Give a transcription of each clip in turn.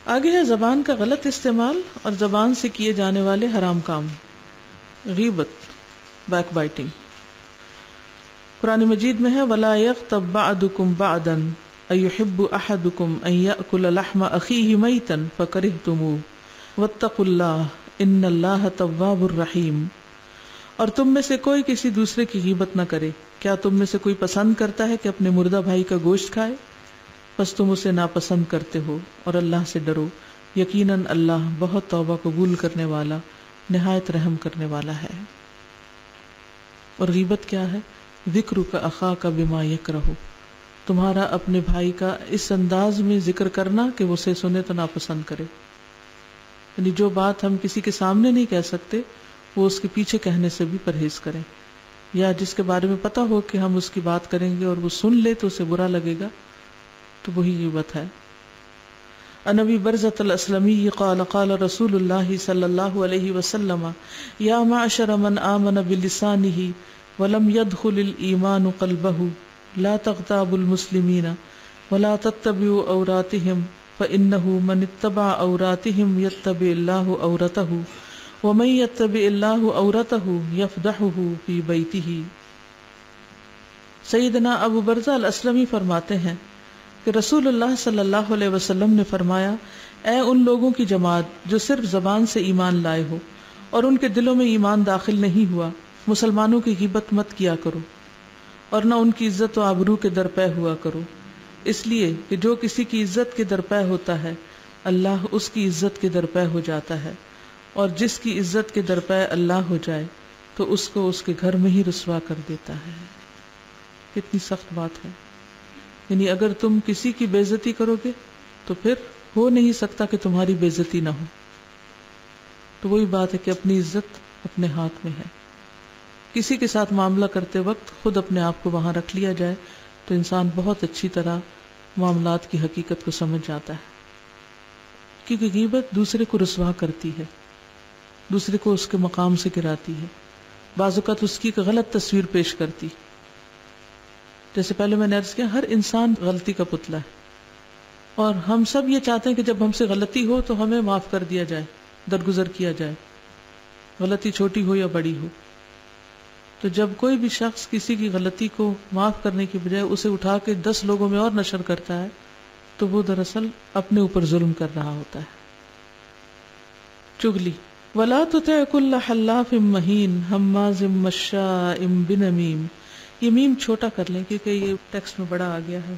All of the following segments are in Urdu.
آگے ہے زبان کا غلط استعمال اور زبان سے کیے جانے والے حرام کام. غیبت، بیک بائٹنگ. قرآن مجید میں ہے وَلَا يَغْتَبْ بَعْضُكُمْ بَعْضًا أَيُحِبُّ أَحَدُكُمْ أَن يَأْكُلَ لَحْمَ أَخِيهِ مَيْتًا فَكَرِهْتُمُوهُ وَاتَّقُوا اللَّهَ إِنَّ اللَّهَ تَوَّابٌ رَحِيمٌ. اور تم میں سے کوئی کسی دوسرے کی غیبت نہ کرے. کیا تم میں سے کوئی پسند کرتا ہے کہ اپنے مردہ بھائی کا گوشت کھائے؟ بس تم اسے ناپسند کرتے ہو، اور اللہ سے ڈرو، یقیناً اللہ بہت توبہ قبول کرنے والا، نہایت رحم کرنے والا ہے. اور غیبت کیا ہے؟ ذکرک اخاک بما یکرہ، تمہارا اپنے بھائی کا اس انداز میں ذکر کرنا کہ وہ اسے سنے تو ناپسند کرے. یعنی جو بات ہم کسی کے سامنے نہیں کہہ سکتے وہ اس کے پیچھے کہنے سے بھی پرہیز کریں، یا جس کے بارے میں پتہ ہو کہ ہم اس کی بات کریں گے اور وہ سن لے تو اسے برا لگے گا، تو وہی غیبت ہے. عن ابی برزۃ الاسلمی قال قال رسول اللہ صلی اللہ علیہ وسلم یا معشر من آمن بلسانہ ولم يدخل الایمان قلبہ لا تغتابوا المسلمین ولا تتبعوا عوراتهم فإنه من اتبع عوراتهم يتبع الله عورته ومن يتبع الله عورته يفضحه في بیتہ. سیدنا ابو برزہ الاسلمی فرماتے ہیں کہ رسول اللہ صلی اللہ علیہ وسلم نے فرمایا، اے ان لوگوں کی جماعت جو صرف زبان سے ایمان لائے ہو اور ان کے دلوں میں ایمان داخل نہیں ہوا، مسلمانوں کی غیبت مت کیا کرو اور نہ ان کی عزت و آبرو کے درپے ہوا کرو، اس لیے کہ جو کسی کی عزت کے درپے ہوتا ہے اللہ اس کی عزت کے درپے ہو جاتا ہے، اور جس کی عزت کے درپے اللہ ہو جائے تو اس کو اس کے گھر میں ہی رسوا کر دیتا ہے. کتنی سخت بات ہے. یعنی اگر تم کسی کی بے عزتی کرو گے تو پھر ہو نہیں سکتا کہ تمہاری بے عزتی نہ ہو. تو وہی بات ہے کہ اپنی عزت اپنے ہاتھ میں ہے. کسی کے ساتھ معاملہ کرتے وقت خود اپنے آپ کو وہاں رکھ لیا جائے تو انسان بہت اچھی طرح معاملات کی حقیقت کو سمجھ جاتا ہے. کیونکہ غیبت دوسرے کو رسوا کرتی ہے، دوسرے کو اس کے مقام سے گراتی ہے، بعض اوقات اس کی ایک غلط تصویر پیش کرتی. جیسے پہلے میں نے عرض کیا، ہر انسان غلطی کا پتلا ہے، اور ہم سب یہ چاہتے ہیں کہ جب ہم سے غلطی ہو تو ہمیں معاف کر دیا جائے، درگزر کیا جائے، غلطی چھوٹی ہو یا بڑی ہو. تو جب کوئی بھی شخص کسی کی غلطی کو معاف کرنے کی بجائے اسے اٹھا کے 10 لوگوں میں اور نشر کرتا ہے تو وہ دراصل اپنے اوپر ظلم کر رہا ہوتا ہے. چغلی. وَلَا تُطِعْ كُلَّ حَلَّافٍ مَّهِينٍ هَمَّازٍ مَّشَّاءٍ بِنَمِيمٍ. یہ میم چھوٹا کر لیں کیونکہ یہ ٹیکسٹ میں بڑا آ گیا ہے.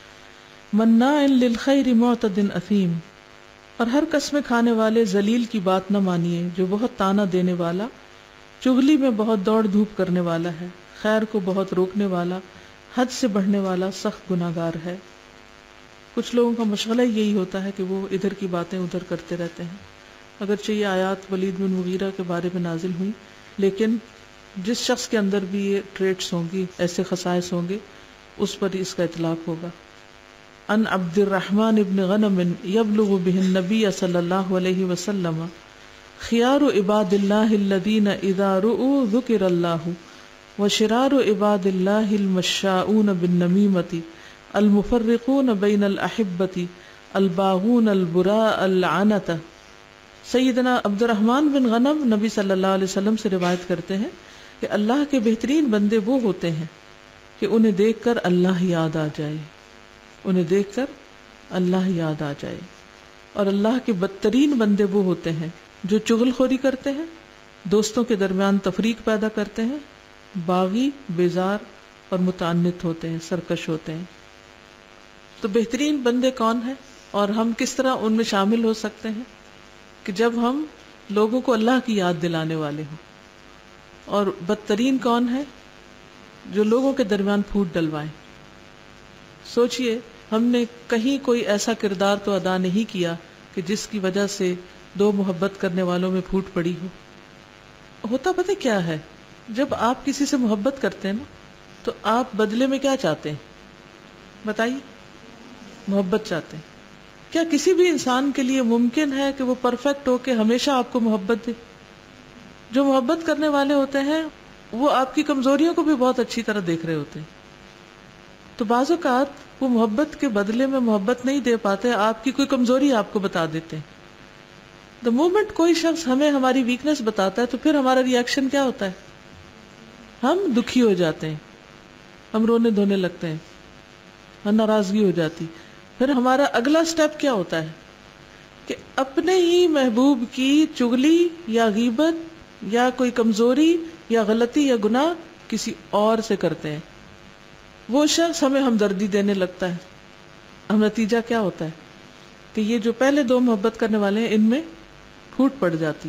مناع للخیر معتد اثیم. اور ہر قسم کھانے والے ذلیل کی بات نہ مانیے جو بہت تانا دینے والا، چغلی میں بہت دوڑ دھوپ کرنے والا ہے، خیر کو بہت روکنے والا، حد سے بڑھنے والا، سخت گناہگار ہے. کچھ لوگوں کا مشغلہ یہی ہوتا ہے کہ وہ ادھر کی باتیں ادھر کرتے رہتے ہیں. اگرچہ یہ آیات ولید بن مغیرہ کے بارے میں نازل ہوئی، لیکن جس شخص کے اندر بھی یہ ٹریٹس ہوں گی، ایسے خصائص ہوں گے، اس پر اس کا اطلاق ہوگا. ان عبد الرحمن ابن غنم یبلغ به النبی صلی اللہ علیہ وسلم خیار عباد اللہ الذین اذا رؤوا ذکر اللہ وشرار عباد اللہ المشاؤون بالنمیمۃ المفرقون بین الاحبۃ الباغون البراء العنۃ. سیدنا عبد الرحمن بن غنم نبی صلی اللہ علیہ وسلم سے روایت کرتے ہیں کہ اللہ کے بہترین بندے وہ ہوتے ہیں کہ انہیں دیکھ کر اللہ یاد آ جائے، انہیں دیکھ کر اللہ یاد آ جائے. اور اللہ کے بدترین بندے وہ ہوتے ہیں جو چغل خوری کرتے ہیں، دوستوں کے درمیان تفریق پیدا کرتے ہیں، باغی، بیزار اور متعنت ہوتے ہیں، سرکش ہوتے ہیں. تو بہترین بندے کون ہیں اور ہم کس طرح ان میں شامل ہو سکتے ہیں؟ کہ جب ہم لوگوں کو اللہ کی یاد دلانے والے ہوں. اور بدترین کون ہے؟ جو لوگوں کے درمیان پھوٹ ڈلوائیں. سوچئے ہم نے کہیں کوئی ایسا کردار تو ادا نہیں کیا کہ جس کی وجہ سے دو محبت کرنے والوں میں پھوٹ پڑی ہو. ہوتا پتہ کیا ہے، جب آپ کسی سے محبت کرتے ہیں نا تو آپ بدلے میں کیا چاہتے ہیں؟ بتائیے. محبت چاہتے ہیں. کیا کسی بھی انسان کے لیے ممکن ہے کہ وہ پرفیکٹ ہو کہ ہمیشہ آپ کو محبت دے؟ جو محبت کرنے والے ہوتے ہیں وہ آپ کی کمزوریوں کو بھی بہت اچھی طرح دیکھ رہے ہوتے ہیں. تو بعض اوقات وہ محبت کے بدلے میں محبت نہیں دے پاتے، آپ کی کوئی کمزوری آپ کو بتا دیتے ہیں. دا مومنٹ کوئی شخص ہمیں ہماری ویکنس بتاتا ہے تو پھر ہمارا ریئیکشن کیا ہوتا ہے؟ ہم دکھی ہو جاتے ہیں، ہم رونے دھونے لگتے ہیں، ہم ناراضگی ہو جاتی. پھر ہمارا اگلا سٹیپ کیا ہوتا ہے کہ اپنے ہی محبوب کی چغلی یا غیبت یا کوئی کمزوری یا غلطی یا گناہ کسی اور سے کرتے ہیں. وہ شخص ہمیں ہمدردی دینے لگتا ہے. ہم نتیجہ کیا ہوتا ہے کہ یہ جو پہلے دو محبت کرنے والے ہیں ان میں پھوٹ پڑ جاتی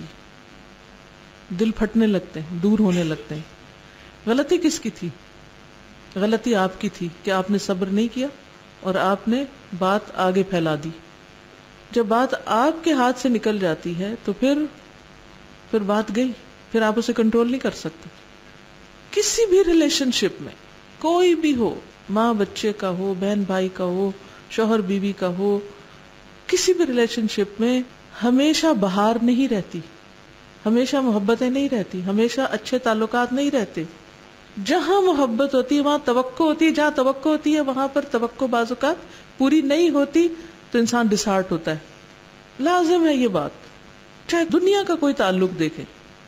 ہے، دل پھٹنے لگتے ہیں، دور ہونے لگتے ہیں. غلطی کس کی تھی؟ غلطی آپ کی تھی کہ آپ نے صبر نہیں کیا اور آپ نے بات آگے پھیلا دی. جب بات آپ کے ہاتھ سے نکل جاتی ہے تو پھر بات گئی، پھر آپ اسے کنٹرول نہیں کر سکتے. کسی بھی ریلیشن شپ میں کوئی بھی ہو، ماں بچے کا ہو، بہن بھائی کا ہو، شوہر بیوی کا ہو، کسی بھی ریلیشن شپ میں ہمیشہ بہار نہیں رہتی، ہمیشہ محبتیں نہیں رہتی، ہمیشہ اچھے تعلقات نہیں رہتے. جہاں محبت ہوتی ہے وہاں توقع ہوتی ہے، جہاں توقع ہوتی ہے وہاں پر توقع بعض اوقات پوری نہیں ہوتی تو انسان ڈسہارٹ ہوتا ہے. لازم ہے یہ بات، چاہے دنیا کا کوئی تعلق دیکھیں.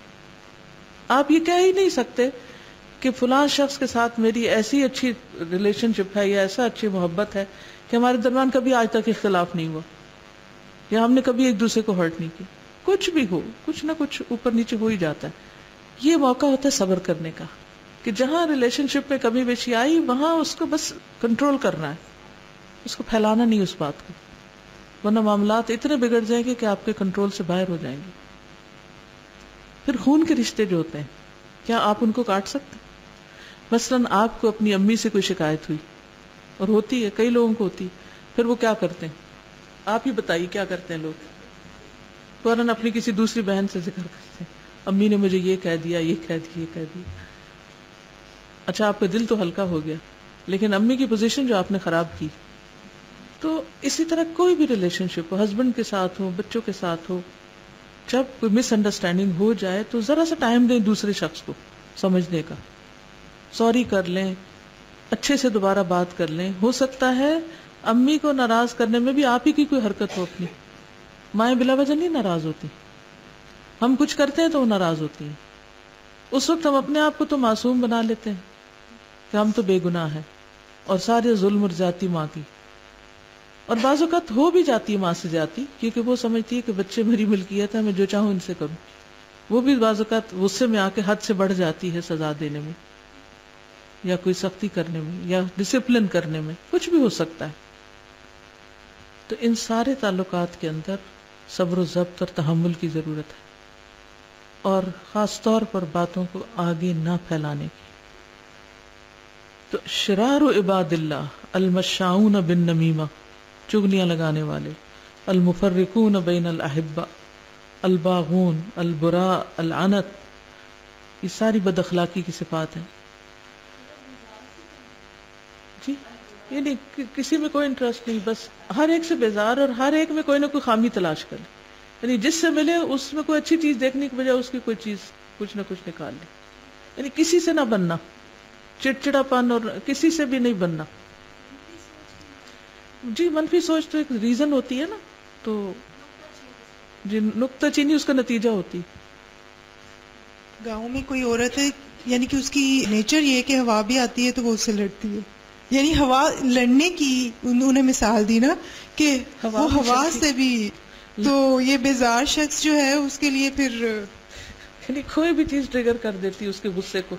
آپ یہ کہہ ہی نہیں سکتے کہ فلاں شخص کے ساتھ میری ایسی اچھی ریلیشن شپ ہے یا ایسا اچھی محبت ہے کہ ہمارے درمیان کبھی آج تک اختلاف نہیں ہوا یا ہم نے کبھی ایک دوسرے کو ہرٹ نہیں کی. کچھ بھی ہو، کچھ نہ کچھ اوپر نیچے ہو ہی جاتا ہے. یہ موقع ہوتا ہے صبر کرنے کا کہ جہاں ریلیشن شپ میں کمی بیشی آئی وہاں اس کو بس کنٹرول کرنا ہے، اس کو پھیلانا نہیں اس بات کو، ورنہ معاملات اتنے بگڑ جائیں گے کہ آپ کے کنٹرول سے باہر ہو جائیں گے. پھر خون کے رشتے جو ہوتے ہیں کیا آپ ان کو کاٹ سکتے؟ مثلاً آپ کو اپنی امی سے کوئی شکایت ہوئی، اور ہوتی ہے کئی لوگوں کو ہوتی، پھر وہ کیا کرتے ہیں؟ آپ ہی بتائیے کیا کرتے ہیں لوگ؟ فوراً اپنی کسی دوسری بہن سے ذکر کرتے ہیں، امی نے مجھے یہ کہہ دیا، یہ کہہ دیا، یہ کہہ دیا. اچھا آپ کا دل تو ہلکا ہو گیا، لیکن امی کی پوزیشن جو آپ نے خراب کی. تو اسی طرح کوئی بھی ریلیشن شپ ہو، ہسبینڈ کے ساتھ ہو، بچوں کے ساتھ ہو، جب کوئی مس انڈرسٹینڈنگ ہو جائے تو ذرا سا ٹائم دیں دوسرے شخص کو سمجھنے کا، سوری کر لیں، اچھے سے دوبارہ بات کر لیں. ہو سکتا ہے امی کو ناراض کرنے میں بھی آپ ہی کی کوئی حرکت ہو اپنی. مائیں بلا وجہ نہیں ناراض ہوتی، ہم کچھ کرتے ہیں تو وہ ناراض ہوتی ہیں. اس وقت ہم اپنے آپ کو تو معصوم بنا لیتے ہیں کہ ہم تو بے گناہ ہیں اور سارے ظلم اور زیادتی ماں کی. اور بعض اوقات ہو بھی جاتی ہے ماں سے زیادتی، کیونکہ وہ سمجھتی ہے کہ بچے میری ملکیت ہے، میں جو چاہوں ان سے کروں. وہ بھی بعض اوقات غصے میں آ کے حد سے بڑھ جاتی ہے سزا دینے میں یا کوئی سختی کرنے میں یا ڈسپلن کرنے میں، کچھ بھی ہو سکتا ہے. تو ان سارے تعلقات کے اندر صبر و ضبط اور تحمل کی ضرورت ہے، اور خاص طور پر باتوں کو آگے نہ پھیلانے کی. تو شرار عباد اللہ المشاؤن بالنمیمہ، چغلیاں لگانے والے، المفرقون بین الاحبہ، الباغون، البراء، العنت، یہ ساری بد اخلاقی کی صفات ہیں. جی یعنی کسی میں کوئی انٹرسٹ نہیں، بس ہر ایک سے بیزار اور ہر ایک میں کوئی نہ کوئی خامی تلاش کرے. یعنی جس سے ملے اس میں کوئی اچھی چیز دیکھنے کی بجائے اس کی کوئی چیز کچھ نہ کچھ نکال لے. یعنی کسی سے نہ بننا، چڑچڑا پن اور کسی سے بھی نہیں بننا. جی منفی سوچ تو ایک ریزن ہوتی ہے نا، تو جی نکتہ چینی اس کا نتیجہ ہوتی. گاؤں میں کوئی عورت ہے، یعنی کہ اس کی نیچر یہ ہے کہ ہوا بھی آتی ہے تو وہ اس سے لڑتی ہے، یعنی ہوا لڑنے کی انہوں نے مثال دی نا کہ وہ ہوا سے بھی. تو یہ بیزار شخص جو ہے اس کے لیے پھر یعنی کوئی بھی چیز ٹریگر کر دیتی اس کے غصے کو.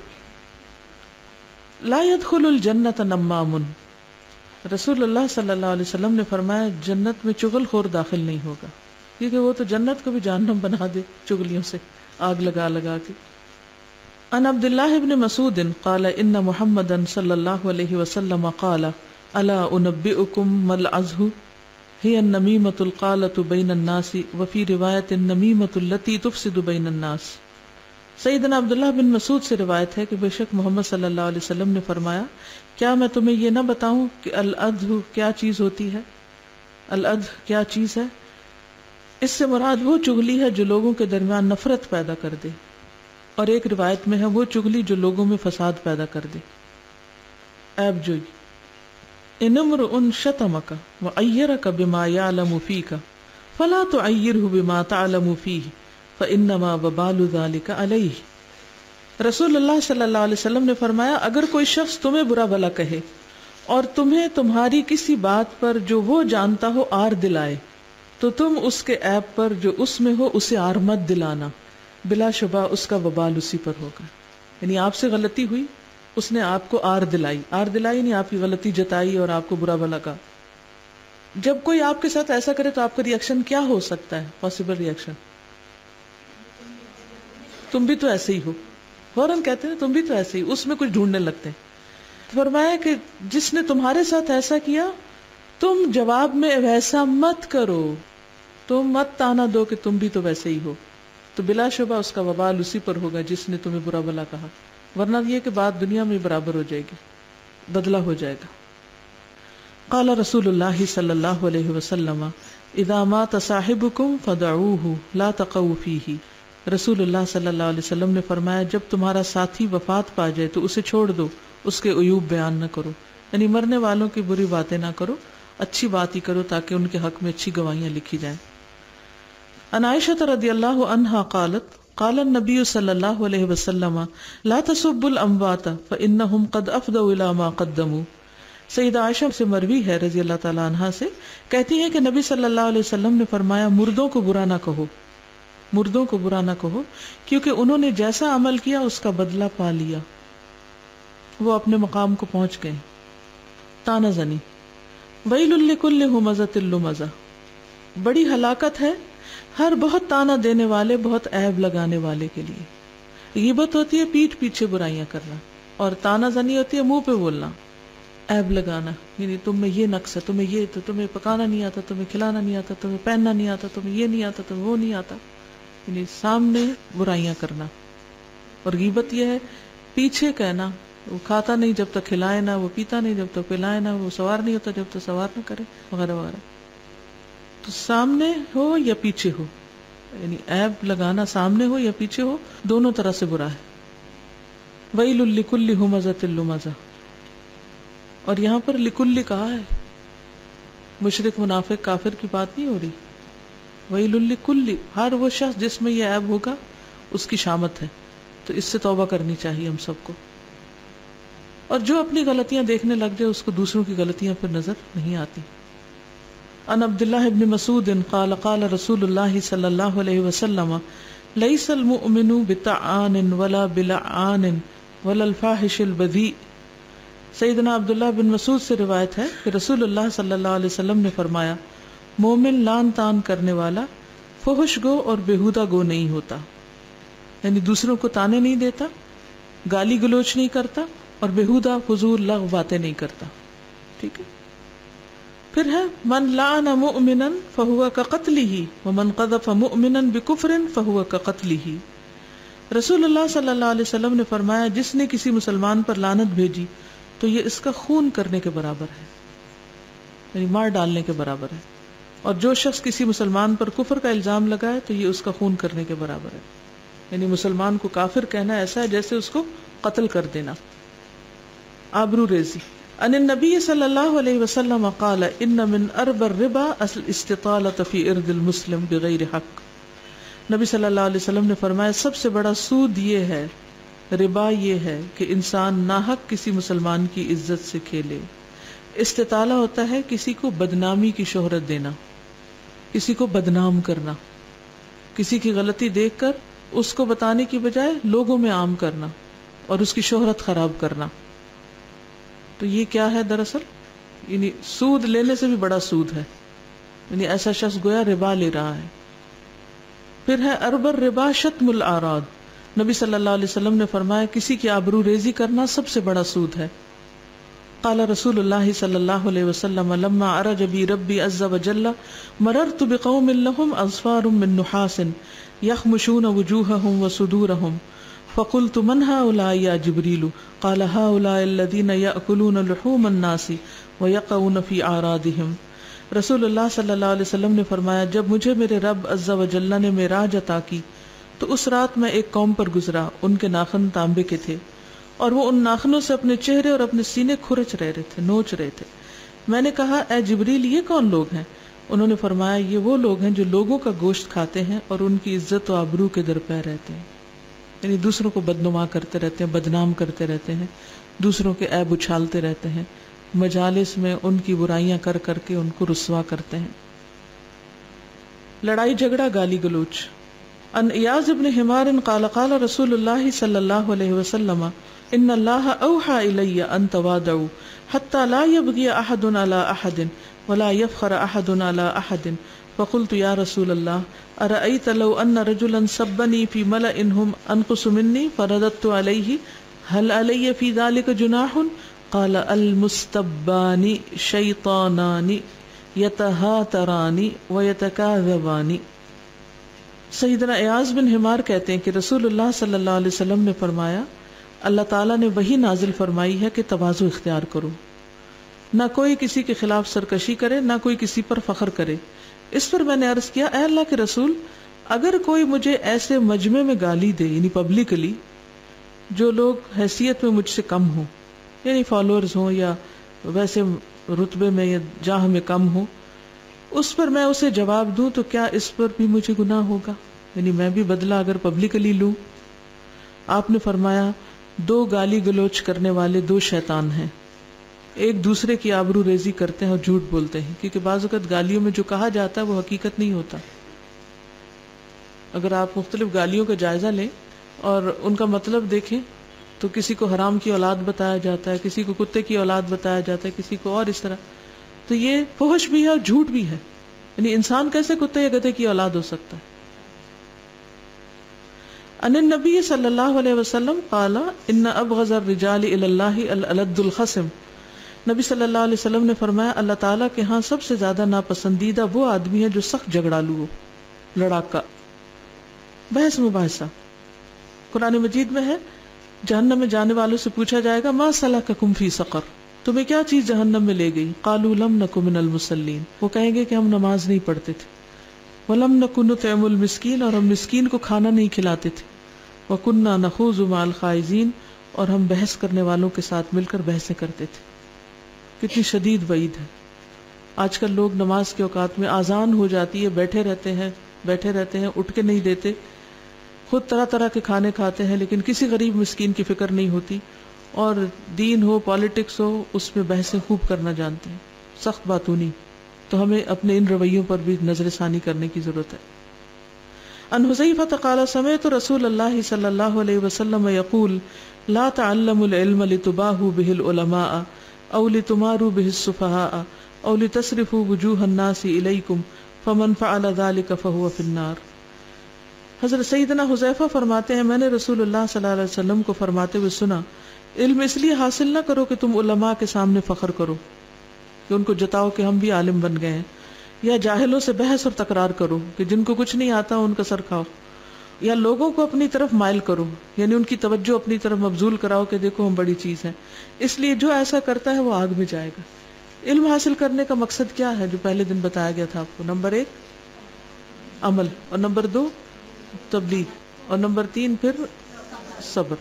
لا يدخل الجنت نمام، رسول اللہ صلی اللہ علیہ وسلم نے فرمایا جنت میں چغل خور داخل نہیں ہوگا، کیونکہ وہ تو جنت کو بھی جہنم بنا دے چغلیوں سے آگ لگا لگا کے. ان عبد اللہ ابن مسعود قال ان محمدا صلی اللہ علیہ وسلم قال الا انبئکم ما العزہ هي النميمة القالة بين الناس وفي روایت النميمة التي تفسد بين الناس. سیدنا عبداللہ بن مسعود سے روایت ہے کہ بے شک محمد صلی اللہ علیہ وسلم نے فرمایا کیا میں تمہیں یہ نہ بتاؤں کہ العدھ کیا چیز ہوتی ہے؟ العدھ کیا چیز ہے؟ اس سے مراد وہ چغلی ہے جو لوگوں کے درمیان نفرت پیدا کر دے، اور ایک روایت میں ہے وہ چغلی جو لوگوں میں فساد پیدا کر دے، عیب جوئی. ان امرؤ شتمک وعیرک بما یعلم فیک فلا تعیرہ بما تعلم فیہ فانما وبال ذلک علیہ۔ رسول اللہ صلی اللہ علیہ وسلم نے فرمایا اگر کوئی شخص تمہیں برا بھلا کہے اور تمہیں تمہاری کسی بات پر جو وہ جانتا ہو آر دلائے تو تم اس کے عیب پر جو اس میں ہو اسے آر مت دلانا، بلا شبہ اس کا وبال اسی پر ہوگا۔ یعنی آپ سے غلطی ہوئی، اس نے آپ کو آر دلائی یعنی آپ کی غلطی جتائی اور آپ کو برا بھلا کہا۔ جب کوئی آپ کے ساتھ ایسا کرے تو آپ کا ریئیکشن کیا ہو سکتا ہے؟ پاسبل ریئیکشن تم بھی تو ایسے ہی ہو، فوراً کہتے ہیں تم بھی تو ایسے ہی، اس میں کچھ ڈھونڈنے لگتے ہیں۔ فرمایا کہ جس نے تمہارے ساتھ ایسا کیا تم جواب میں ویسا مت کرو، تم مت تانا دو کہ تم بھی تو ویسے ہی ہو، تو بلا شبہ اس کا وبال اسی پر ہوگا جس نے تمہیں برا بھلا کہا، ورنہ یہ کہ بات دنیا میں برابر ہو جائے گی، بدلہ ہو جائے گا۔ قال رسول اللہ صلی اللہ علیہ وسلم اذا مات صاحبکم فدعوہ لا تقوا فیہ۔ رسول اللہ صلی اللہ علیہ وسلم نے فرمایا جب تمہارا ساتھی وفات پا جائے تو اسے چھوڑ دو، اس کے عیوب بیان نہ کرو، یعنی مرنے والوں کی بری باتیں نہ کرو، اچھی بات ہی کرو تاکہ ان کے حق میں اچھی گواہیاں لکھی جائیں۔ عن عائشہ رضی اللہ عنہا قالت قال النبی صلی اللہ علیہ وسلم لا تسبوا الاموات فانہم قد افضوا الی ما قدموا۔ سیدہ عائشہ سے مروی ہے رضی اللہ تعالی عنہا سے، کہتی ہیں کہ نبی صلی اللہ علیہ وسلم نے فرمایا مردوں کو برا نہ کہو، مردوں کو برا نہ کہو کیونکہ انہوں نے جیسا عمل کیا اس کا بدلہ پا لیا، وہ اپنے مقام کو پہنچ گئے۔ تانا زنی ویل لکل ہمزۃ لمزہ، بڑی ہلاکت ہے ہر بہت تانا دینے والے، بہت عیب لگانے والے کے لیے۔ غیبت ہوتی ہے پیٹھ پیچھے برائیاں کرنا، اور تانا زنی ہوتی ہے منہ پہ بولنا، عیب لگانا، یعنی تم میں یہ نقص ہے، تمہیں یہ، تو تمہیں پکانا نہیں آتا، تمہیں کھلانا نہیں آتا، تمہیں پہننا نہیں آتا، تمہیں یہ نہیں آتا، تمہیں وہ نہیں آتا، یعنی سامنے برائیاں کرنا۔ اور غیبت یہ ہے پیچھے کہنا، وہ کھاتا نہیں جب تک کھلائے نہ، وہ پیتا نہیں جب تک پلائے نہ، وہ سوار نہیں ہوتا جب تک سوار نہ کرے، وغیرہ وغیرہ۔ تو سامنے ہو یا پیچھے ہو، یعنی عیب لگانا سامنے ہو یا پیچھے ہو، دونوں طرح سے برا ہے۔ ویل لکل ہمزۃ لمزہ، اور یہاں پر لکل کہا ہے، مشرک منافق کافر کی بات نہیں ہو رہی۔ ویل لکل، ہر وہ شخص جس میں یہ عیب ہوگا اس کی شامت ہے، تو اس سے توبہ کرنی چاہیے ہم سب کو۔ اور جو اپنی غلطیاں دیکھنے لگ جائے اس کو دوسروں کی غلطیاں پھر نظر نہیں آتی۔ عن عبداللہ ابن مسعود قال قال رسول اللہ صلی اللہ علیہ وسلم لیس المؤمن بطعان ولا بلعان ولا الفاحش البذیء۔ سیدنا عبداللہ بن مسعود سے روایت ہے کہ رسول اللہ صلی اللہ علیہ وسلم نے فرمایا مومن لان تان کرنے والا، فحش گو اور بےہودہ گو نہیں ہوتا، یعنی دوسروں کو تانے نہیں دیتا، گالی گلوچ نہیں کرتا، اور بےہودہ فضول لغو باتیں نہیں کرتا۔ ٹھیک ہے، پھر ہے من لعن مؤمنا فہو کقتلہ ومن قذف مؤمنا بکفر فہو کقتلہ۔ رسول اللہ صلی اللہ علیہ وسلم نے فرمایا جس نے کسی مسلمان پر لعنت بھیجی تو یہ اس کا خون کرنے کے برابر ہے، یعنی مار ڈالنے کے برابر ہے، اور جو شخص کسی مسلمان پر کفر کا الزام لگائے تو یہ اس کا خون کرنے کے برابر ہے، یعنی مسلمان کو کافر کہنا ایسا ہے جیسے اس کو قتل کر دینا۔ آبرو ریزی ان النبی صلی اللہ علیہ وسلم قال ان من ارب الربا الاستطالة فی ارض المسلم بغیر حق۔ نبی صلی اللہ علیہ وسلم نے فرمایا سب سے بڑا سود یہ ہے، ربا یہ ہے کہ انسان ناحق کسی مسلمان کی عزت سے کھیلے۔ استطالہ ہوتا ہے کسی کو بدنامی کی شہرت دینا، کسی کو بدنام کرنا، کسی کی غلطی دیکھ کر اس کو بتانے کی بجائے لوگوں میں عام کرنا اور اس کی شہرت خراب کرنا۔ تو یہ کیا ہے دراصل؟ یعنی سود لینے سے بھی بڑا سود ہے، یعنی ایسا شخص گویا ربا لے رہا ہے۔ پھر ہے ارب الربا شتم الاعراض۔ نبی صلی اللہ علیہ وسلم نے فرمایا کسی کی آبرو ریزی کرنا سب سے بڑا سود ہے۔ قال رسول اللہ صلی اللہ علیہ وسلم لما عرج بی ربی عز وجل مررت بقوم لهم اظفار من نحاس یخمشون وجوہهم وصدورهم فقلت من هؤلاء یا جبریل قال هؤلاء الذین یأکلون لحوم الناس ویقعون فی اعراضهم۔ رسول اللہ صلی اللہ علیہ وسلم نے فرمایا جب مجھے میرے رب عز وجل نے معراج عطا کی تو اس رات میں ایک قوم پر گزرا، ان کے ناخن تانبے کے تھے اور وہ ان ناخنوں سے اپنے چہرے اور اپنے سینے کھرچ رہے تھے، نوچ رہے تھے، میں نے کہا اے جبریل یہ کون لوگ ہیں؟ انہوں نے فرمایا یہ وہ لوگ ہیں جو لوگوں کا گوشت کھاتے ہیں اور ان کی عزت و آبرو کے درپے رہتے ہیں، یعنی دوسروں کو بدنما کرتے رہتے ہیں، بدنام کرتے رہتے ہیں، دوسروں کے عیب اچھالتے رہتے ہیں، مجالس میں ان کی برائیاں کر کر کے ان کو رسوا کرتے ہیں۔ لڑائی جھگڑا گالی گلوچ۔ ان ایاز ابن حمار قال قال رسول اللہ صلی اللہ علیہ وسلم ان اللہ اوحى الی ان توادعوا حتى لا يبغي احد على احد ولا يفخر احد على احد فقلت یا رسول اللہ ارأيت لو ان رجلا سبني في ملأ هم انقص مني فرددت عليه هل علي في ذلك جناح؟ قال المستبان شیطانان یتہاتران ویتکاذبان۔ سیدنا ایاز بن حمار کہتے ہیں کہ رسول اللہ صلی اللہ علیہ وسلم نے فرمایا اللہ تعالیٰ نے وحی نازل فرمائی ہے کہ تواضع اختیار کرو، نہ کوئی کسی کے خلاف سرکشی کرے، نہ کوئی کسی پر فخر کرے۔ اس پر میں نے عرض کیا اے اللہ کے رسول، اگر کوئی مجھے ایسے مجمع میں گالی دے، یعنی پبلکلی، جو لوگ حیثیت میں مجھ سے کم ہوں، یعنی فالوورز ہوں یا ویسے رتبے میں یا جاہ میں کم ہوں، اس پر میں اسے جواب دوں تو کیا اس پر بھی مجھے گناہ ہوگا؟ یعنی میں بھی بدلہ اگر پبلکلی لوں؟ آپ نے فرمایا دو گالی گلوچ کرنے والے دو شیطان ہیں، ایک دوسرے کی آبرو ریزی کرتے ہیں اور جھوٹ بولتے ہیں، کیونکہ بعض اوقات گالیوں میں جو کہا جاتا ہے وہ حقیقت نہیں ہوتا۔ اگر آپ مختلف گالیوں کا جائزہ لیں اور ان کا مطلب دیکھیں تو کسی کو حرام کی اولاد بتایا جاتا ہے، کسی کو کتے کی اولاد بتایا جاتا ہے، کسی کو اور اس طرح، تو یہ فحش بھی ہے اور جھوٹ بھی ہے۔ یعنی انسان کیسے کتے یا گدھے کی اولاد ہو سکتا ہے؟ ان النبی صلی اللہ علیہ وسلم قال ان ابغض الرجال الی اللہ الالد الخصم۔ نبی صلی اللہ علیہ وسلم نے فرمایا اللہ تعالیٰ کے ہاں سب سے زیادہ ناپسندیدہ وہ آدمی ہے جو سخت جھگڑالو ہو، لڑاکا، بحث مباحثہ۔ قرآن مجید میں ہے جہنم میں جانے والوں سے پوچھا جائے گا ما سلککم فی سقر، تمہیں کیا چیز جہنم میں لے گئی؟ قالوا لم نک من المصلین، وہ کہیں گے کہ ہم نماز نہیں پڑھتے تھے، ولم نک نطعم المسکین، اور ہم مسکین کو کھانا نہیں کھلاتے تھے، وکننا نخوض مع الخائضین، اور ہم بحث کرنے والوں کے ساتھ مل کر بحثیں کرتے تھے۔ کتنی شدید وعید ہے۔ آج کل لوگ نماز کے اوقات میں آذان ہو جاتی ہے بیٹھے رہتے ہیں، اٹھ کے نہیں دیتے، خود طرح طرح کے کھانے کھاتے ہیں، لیکن کسی غریب مسکین کی فکر نہیں ہوتی، اور دین ہو، پالیٹکس ہو، اس میں بحثیں خوب کرنا جانتے ہیں، سخت باتونی۔ تو ہمیں اپنے ان رویوں پر بھی نظر ثانی کرنے کی ضرورت ہے۔ ان حذیفہ قال سمعت رسول اللہ صلی اللہ علیہ وسلم یقول لا تعلموا العلم لتباہوا به العلماء او لتماروا به السفہاء او لتصرفوا وجوہ الناس الیکم فمن فعل ذلك فهو في النار۔ حضرت سیدنا حذیفہ فرماتے ہیں میں نے رسول اللہ صلی اللہ علیہ وسلم کو فرماتے ہوئے سنا علم اس لیے حاصل نہ کرو کہ تم علماء کے سامنے فخر کرو، کہ ان کو جتاؤ کہ ہم بھی عالم بن گئے ہیں، یا جاہلوں سے بحث اور تکرار کرو کہ جن کو کچھ نہیں آتا ان کا سر کھاؤ، یا لوگوں کو اپنی طرف مائل کرو، یعنی ان کی توجہ اپنی طرف مبذول کراؤ کہ دیکھو ہم بڑی چیز ہیں۔ اس لیے جو ایسا کرتا ہے وہ آگ میں جائے گا۔ علم حاصل کرنے کا مقصد کیا ہے جو پہلے دن بتایا گیا تھا آپ کو؟ نمبر 1 عمل، اور نمبر 2 تبلیغ، اور نمبر 3 پھر صبر۔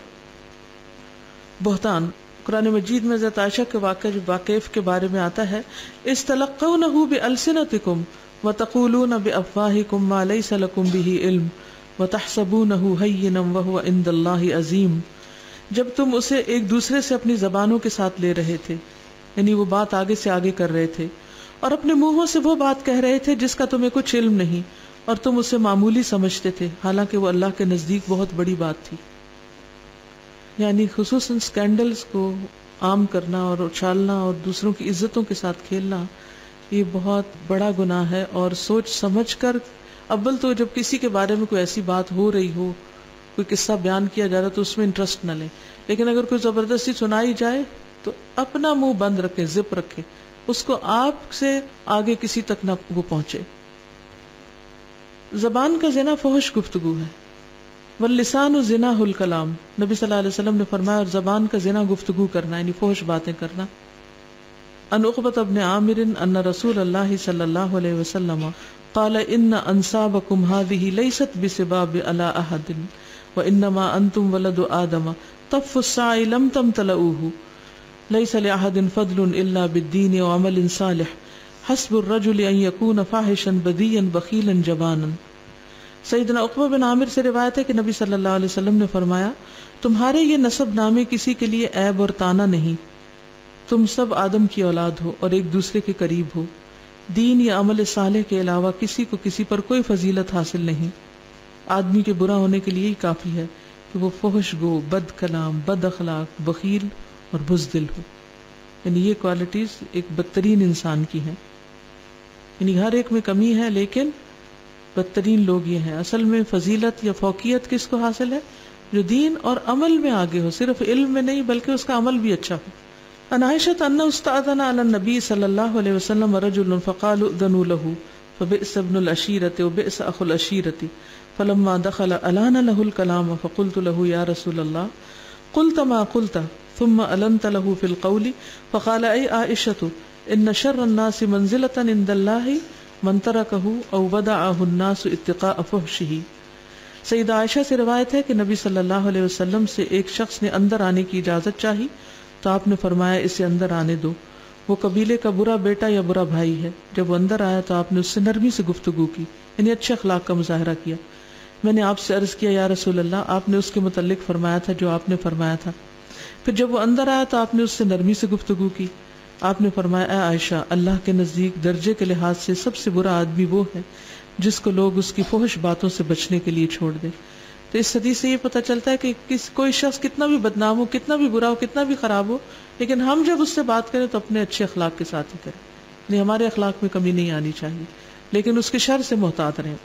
بہتان، قرآن مجید میں حضرت عائشہ کے واقعہ جو واقف کے بارے میں آتا ہے استلقونہ بألسنتکم وتقولون بأفواہکم ما لیس لکم بہ علم وتحسبونہ ہینا وہو عند اللہ عظیم۔ جب تم اسے ایک دوسرے سے اپنی زبانوں کے ساتھ لے رہے تھے، یعنی وہ بات آگے سے آگے کر رہے تھے، اور اپنے منہوں سے وہ بات کہہ رہے تھے جس کا تمہیں کچھ علم نہیں، اور تم اسے معمولی سمجھتے تھے، حالانکہ وہ اللہ کے نزدیک بہت بڑی بات تھی۔ یعنی خصوصاً سکینڈلز کو عام کرنا اور اچھالنا اور دوسروں کی عزتوں کے ساتھ کھیلنا یہ بہت بڑا گناہ ہے، اور سوچ سمجھ کر، اول تو جب کسی کے بارے میں کوئی ایسی بات ہو رہی ہو، کوئی قصہ بیان کیا جا رہا تو اس میں انٹرسٹ نہ لیں، لیکن اگر کوئی زبردستی سنائی جائے تو اپنا منہ بند رکھے، زپ رکھے، اس کو آپ سے آگے کسی تک نہ وہ پہنچے۔ زبان کا زنا فحش گفتگو ہے، واللسان زناہ الکلام، نبی صلی اللہ علیہ وسلم نے فرمایا، اور زبان کا زنا گفتگو کرنا، یعنی فحش باتیں کرنا۔ ان عقبۃ بن عامر ان رسول اللہ صلی اللہ علیہ وسلم قال ان انسابکم هذه ليست بسباب على احد وانما انتم ولد آدم طف الساعی لم تمتلؤوه۔ لیس لأحد فضل الا بالدین وعمل صالح حسب الرجل ان يكون فاحشا بدیا بخیلا جبانا. سیدنا عقبہ بن عامر سے روایت ہے کہ نبی صلی اللہ علیہ وسلم نے فرمایا تمہارے یہ نسب نامے کسی کے لیے عیب اور تانا نہیں، تم سب آدم کی اولاد ہو اور ایک دوسرے کے قریب ہو. دین یا عمل صالح کے علاوہ کسی کو کسی پر کوئی فضیلت حاصل نہیں. آدمی کے برا ہونے کے لیے ہی کافی ہے کہ وہ فحش گو، بد کلام، بد اخلاق، بخیل اور بزدل ہو. یعنی یہ کوالٹیز ایک بدترین انسان کی ہیں. یعنی ہر ایک میں کمی ہے لیکن بدترین لوگ یہ ہیں. اصل میں فضیلت یا فوقیت کس کو حاصل ہے؟ جو دین اور عمل میں آگے ہو، صرف علم میں نہیں بلکہ اس کا عمل بھی اچھا ہو. عن عائشة أن استأذن على النبي صلى الله عليه وسلم رجل فقال ائذنوا له فبئس ابن العشيرة وبئس أخو العشيرة فلما دخل ألان له الكلام فقلت له يا رسول الله قلت ما قلت ثم ألنت له في القول فقال أي عائشة إن شر الناس منزلة عند الله من تركه أو بدعه الناس اتقاء فحشه. سیدہ عائشہ سے روایت ہے کہ نبی صلی اللہ علیہ وسلم سے ایک شخص نے اندر آنے کی اجازت چاہی تو آپ نے فرمایا اسے اندر آنے دو، وہ قبیلے کا برا بیٹا یا برا بھائی ہے. جب وہ اندر آیا تو آپ نے اس سے نرمی سے گفتگو کی، یعنی اچھے اخلاق کا مظاہرہ کیا. میں نے آپ سے عرض کیا یا رسول اللہ، آپ نے اس کے متعلق فرمایا تھا جو آپ نے فرمایا تھا. پھر جب وہ اندر آیا تو آپ نے اس سے نرمی سے گفتگو کی. آپ نے فرمایا اے عائشہ، اللہ کے نزدیک درجے کے لحاظ سے سب سے برا آدمی وہ ہے جس کو لوگ اس کی فحش باتوں سے بچنے کے لیے چھوڑ دیں. تو اس حدیث سے یہ پتہ چلتا ہے کہ کوئی شخص کتنا بھی بدنام ہو، کتنا بھی برا ہو، کتنا بھی خراب ہو، لیکن ہم جب اس سے بات کریں تو اپنے اچھے اخلاق کے ساتھ ہی کریں. یعنی ہمارے اخلاق میں کمی نہیں آنی چاہیے، لیکن اس کے شر سے محتاط رہیں.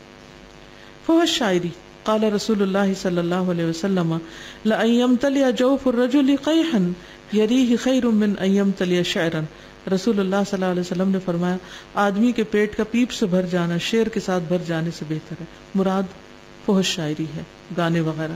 فحش شاعری. قال رسول اللہ صلی اللہ علیہ وسلم لأن يمتلئ جوف الرجل قيحا يريه خير من أن يمتلئ شعرا. رسول اللہ صلی اللہ علیہ وسلم نے فرمایا آدمی کے پیٹ کا پیپ سے بھر جانا شعر کے ساتھ بھر جانے سے بہتر ہے. مراد فحش شاعری ہے، گانے وغیرہ.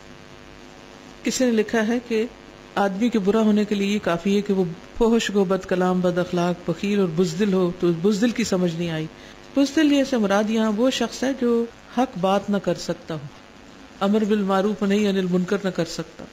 کسی نے لکھا ہے کہ آدمی کے برا ہونے کے لیے یہ کافی ہے کہ وہ فحش کو، بد کلام، بد اخلاق، بخیل اور بزدل ہو. تو بزدل کی سمجھ نہیں آئی. بزدل یہ سے مراد یہاں وہ شخص ہے جو حق بات نہ کر سکتا ہو، امر بالمعروف نہیں انل منکر نہ کر سکتا.